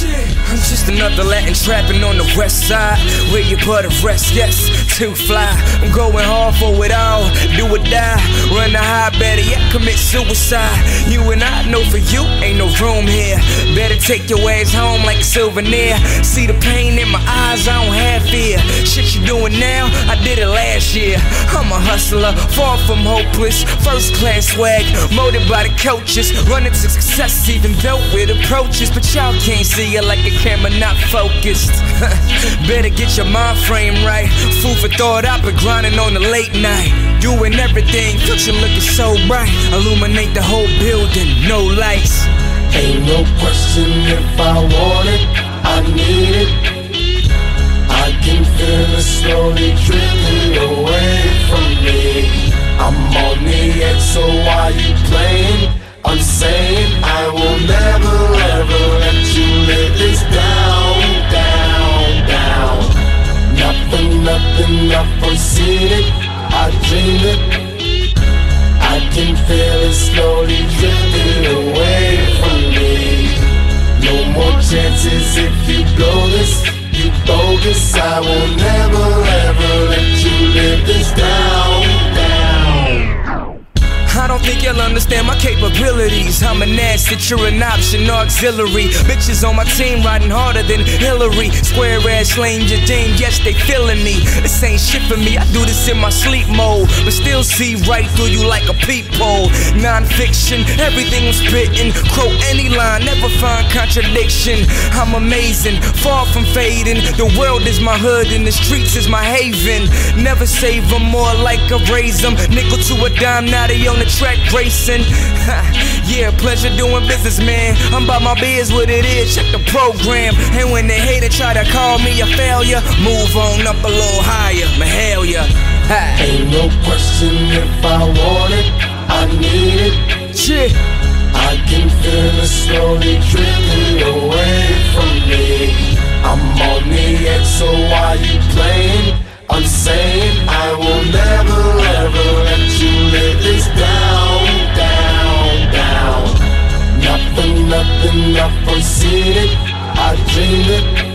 I'm just another Latin trapping on the west side, where you put a rest, yes, too fly. I'm going hard for it all, do or die. Run the high, better yet commit suicide. You and I know for you, ain't no room here. Better take your ass home like a souvenir. See the pain in my eyes, I don't have fear. Shit you doing now, I did it last year. I'm a hustler, far from hopeless. First class swag, molded by the coaches. Running to success even though it approaches. But y'all can't see it like the camera not focused. Better get your mind frame right. Food for thought, I've been grinding on the late night. Doing everything, future looking so bright. Illuminate the whole building, no lights. Ain't no question if I want it, I need it. I can feel it slowly drifting away from me. I'm on the edge, so why you playing? I'm saying I will never ever let you live this down, down, down. Nothing, I've foreseen it, I dreamed it. I can feel it slowly drifting away from me. No more chances if you blow this, you bogus. I will never ever let you live this down, down. I don't think you'll understand my capabilities. I'm an asset, you're an option, no auxiliary. Bitches on my team riding harder than Hillary. Square ass slaying your dame, yes they feeling me. This ain't shit for me, I do this in my sleep mode, but still see right through you like a peephole. Non-fiction, everything I'm spitting. Quote any line, never find contradiction. I'm amazing, far from fading. The world is my hood and the streets is my haven. Never save them, more like a raise them. Nickel to a dime, now they on the track racing. Yeah, pleasure doing business, man. I'm about my biz, what it is, check the program. And when they hate it, try to call me a failure, move on up a little higher, man, hell yeah. Ain't no question if I want it, I need it. Shit. I can feel it slowly drifting away from me. I'm on the edge, so why you playing? I'm saying I will never ever let you live this down, down, down. Nothing, I've foreseen it, I dreamed it.